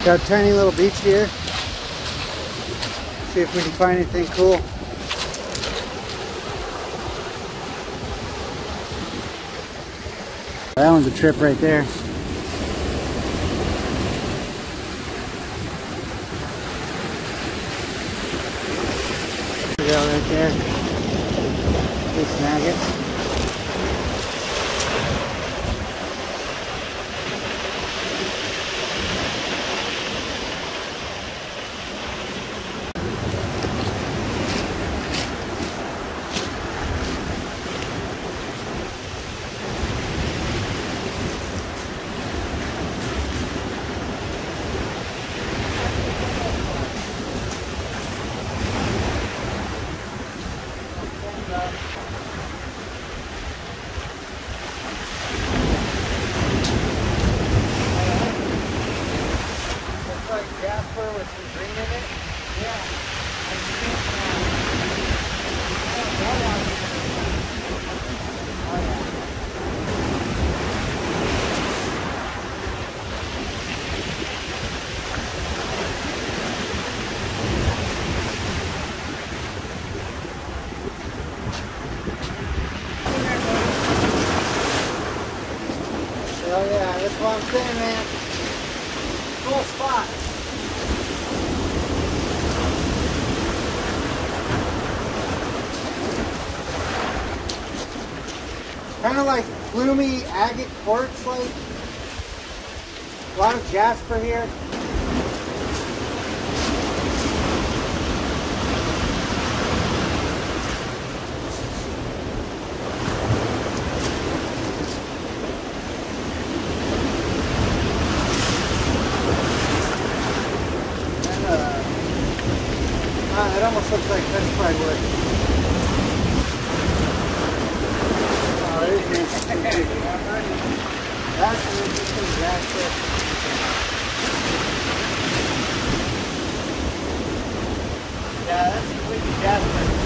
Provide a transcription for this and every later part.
Got a tiny little beach here. See if we can find anything cool. That one's a trip right there. There we go, right there. Big maggots. With some green in it? Yeah. Oh yeah, that's what I'm saying, man. Cool spot. Kind of like gloomy agate quartz, like a lot of jasper here. And it almost looks like petrified wood. That's an interesting jasper. Yeah, that's completely jasper.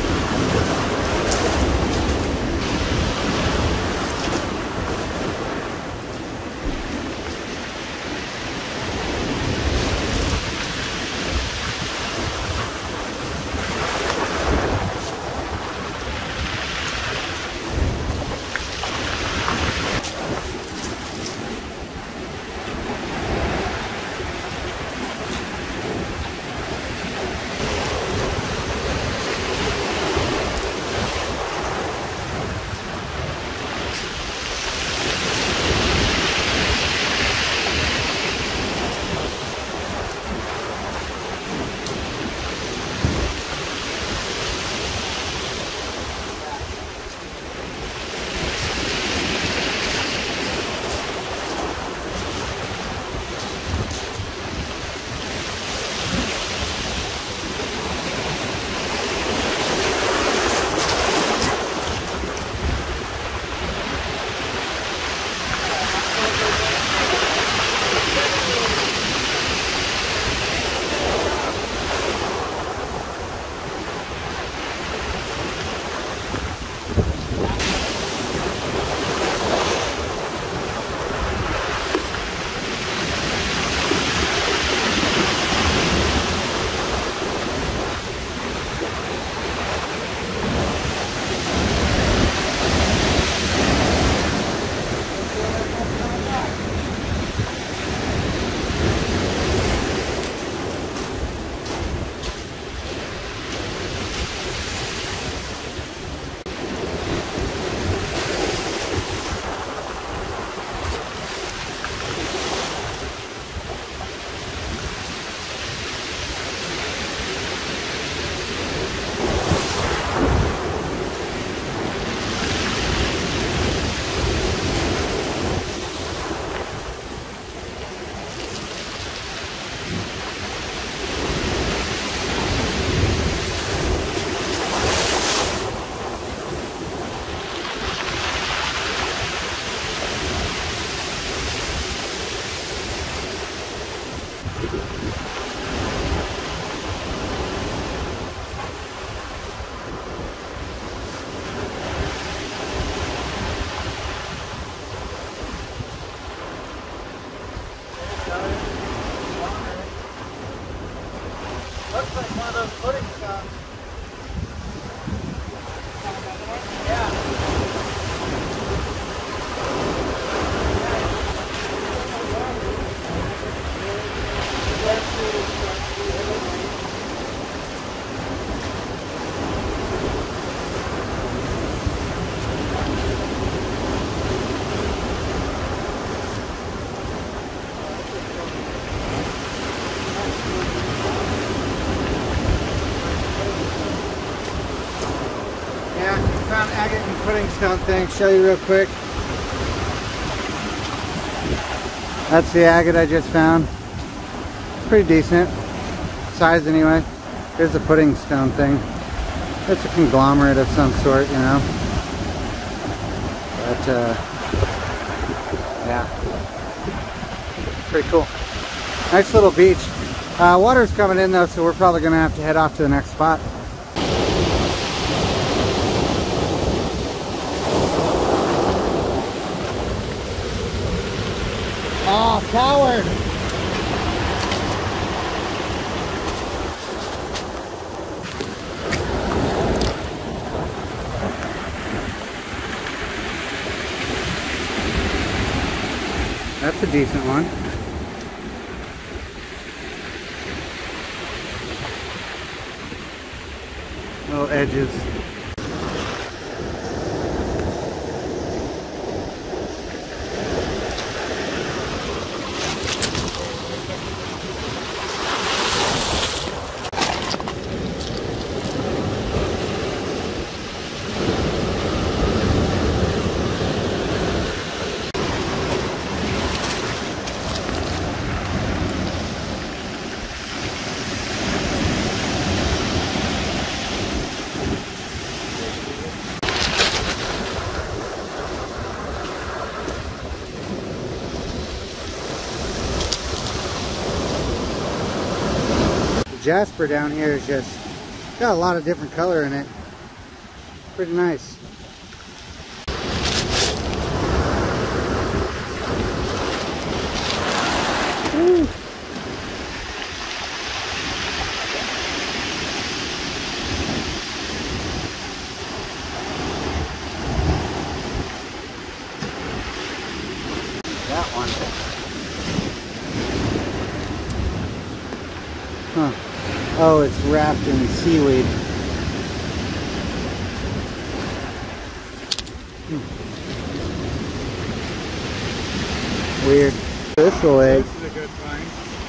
agate and pudding stone thing. Show you real quick. That's the agate I just found. Pretty decent size anyway. Here's the pudding stone thing. It's a conglomerate of some sort, you know. But yeah, pretty cool. Nice little beach. Water's coming in though, so we're probably gonna have to head off to the next spot. Oh, coward! That's a decent one. Little edges. Jasper down here is just got a lot of different color in it. Pretty nice. Woo. That one. Huh. Oh, it's wrapped in seaweed. Weird. This leg. This is a good find.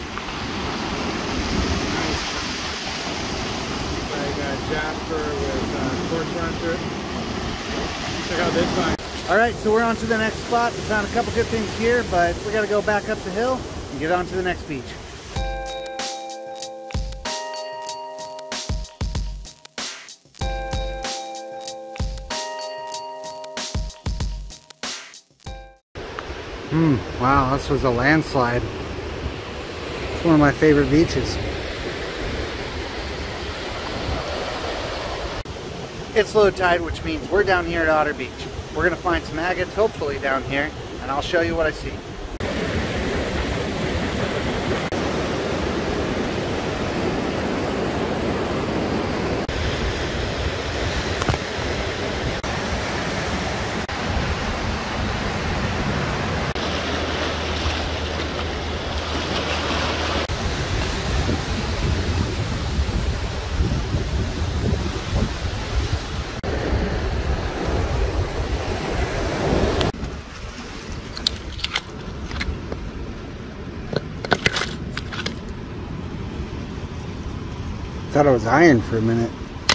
Nice. Like Jasper with torch run through it. Check out this find. Alright, so we're on to the next spot. We found a couple good things here, but we gotta go back up the hill and get on to the next beach. Wow, this was a landslide. It's one of my favorite beaches. It's low tide, which means we're down here at Otter Beach. We're gonna find some agates, hopefully down here, and I'll show you what I see. Thought it was iron for a minute.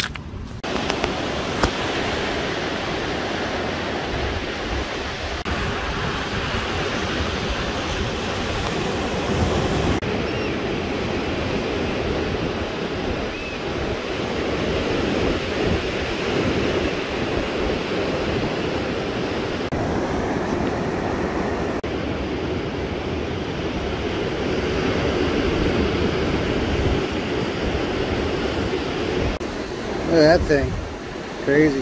Look at that thing. Crazy.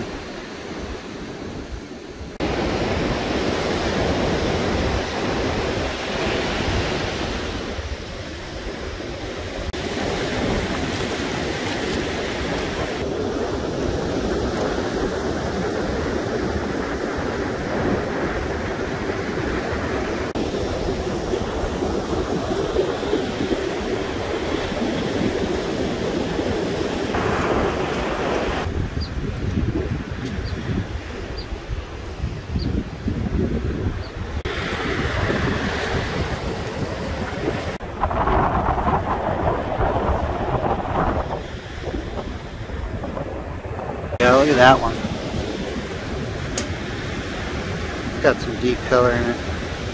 Yeah, look at that one. got some deep color in it.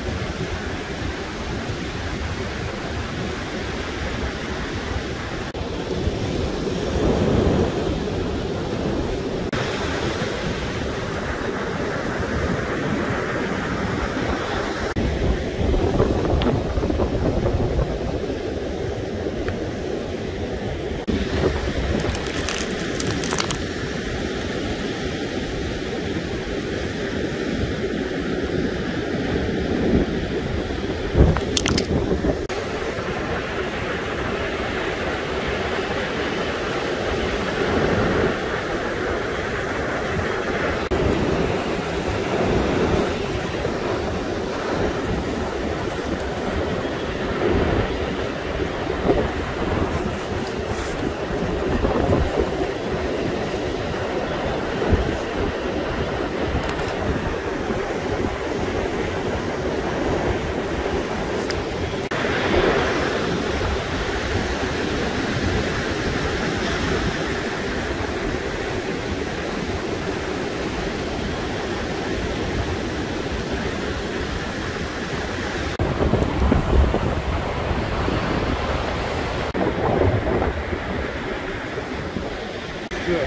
Good.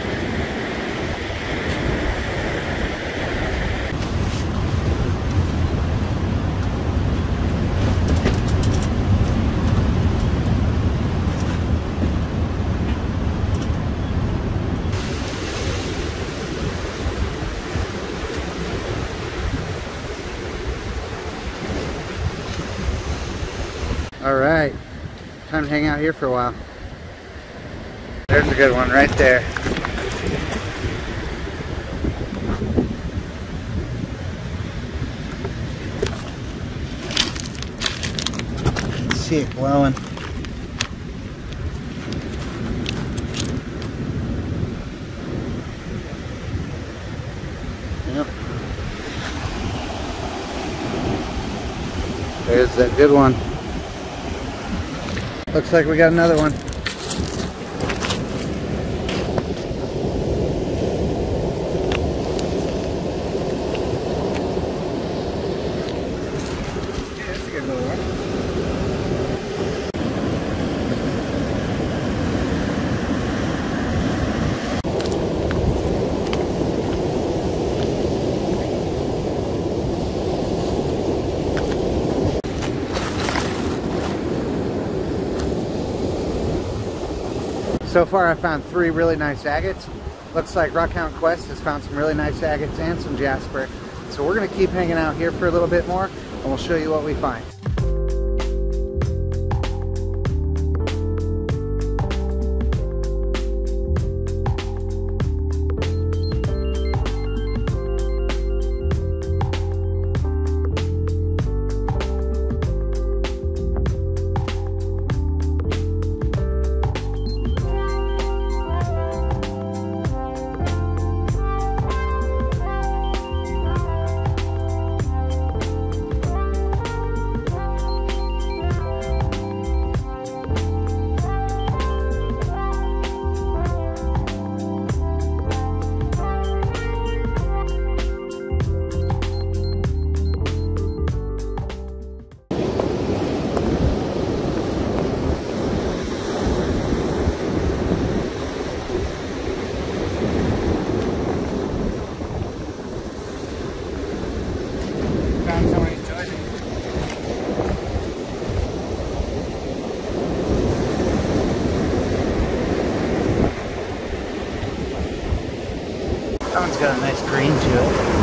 All right, time to hang out here for a while. There's a good one right there. See it glowing. Yep. There's that good one. Looks like we got another one. Yeah, that's a good little one. So far I found 3 really nice agates. Looks like Rockhound Quest has found some really nice agates and some jasper. So we're going to keep hanging out here for a little bit more and we'll show you what we find. Found someone who's charging. That one's got a nice green to it.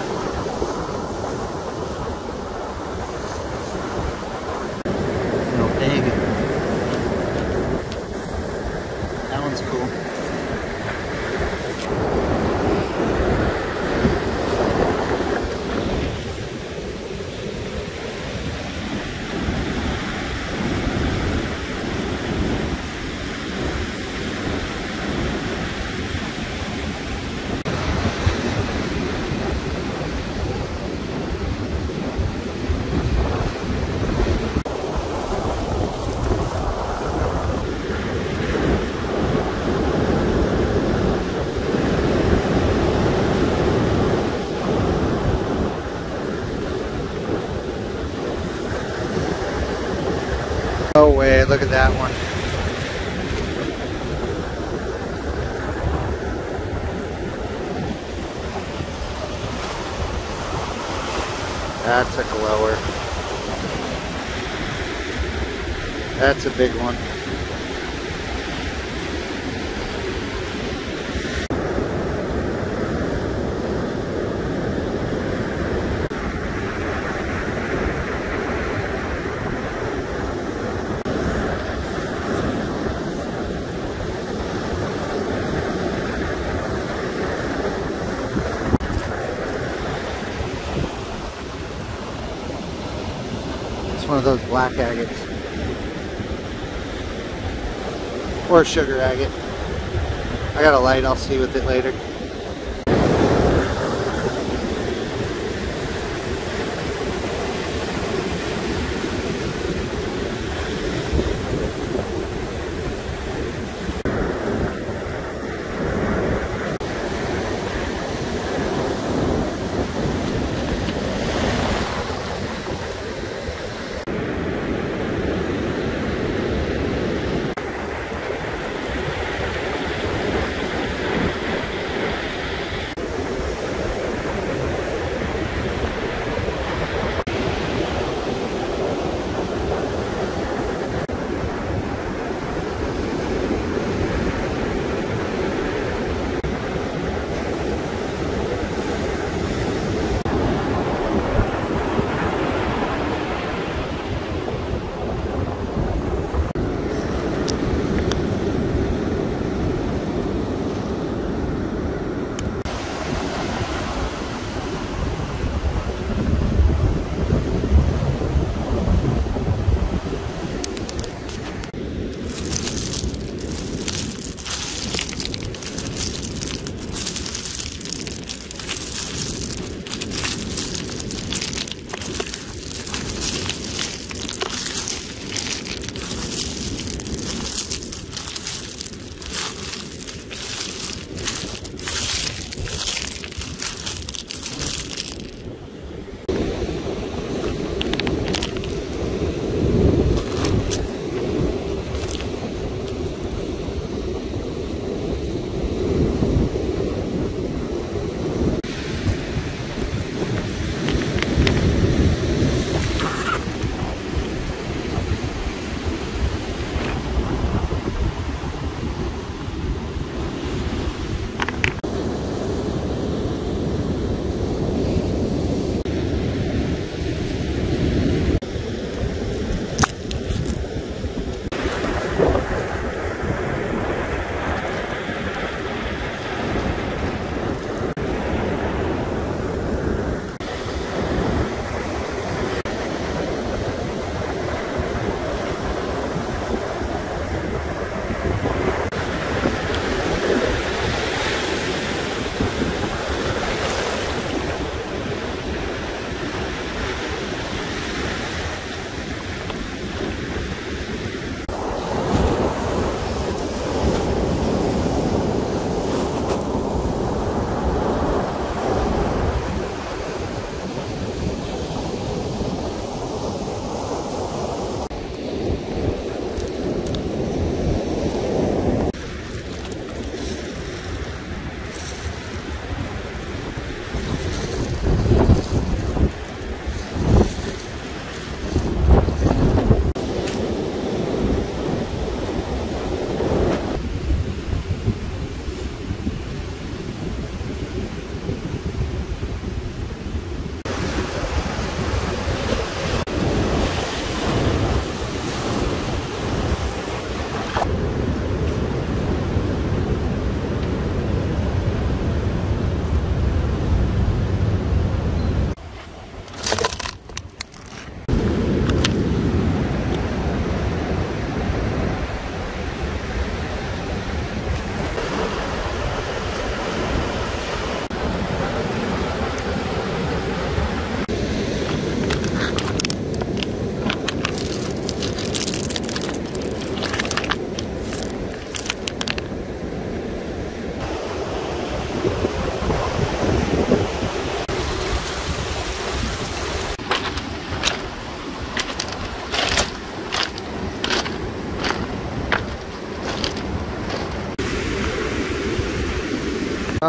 Real big. That one's cool. No way, look at that one. That's a glower. That's a big one. One of those black agates or sugar agate. I got a light, I'll see with it later.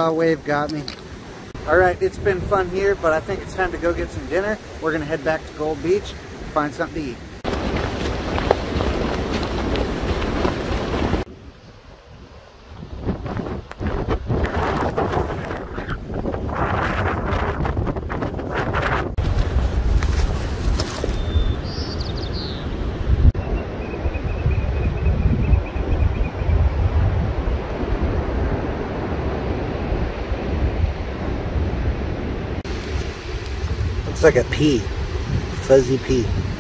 Oh, wave got me. All right, it's been fun here, but I think it's time to go get some dinner. We're gonna head back to Gold Beach, find something to eat. Looks like a pea, fuzzy pea.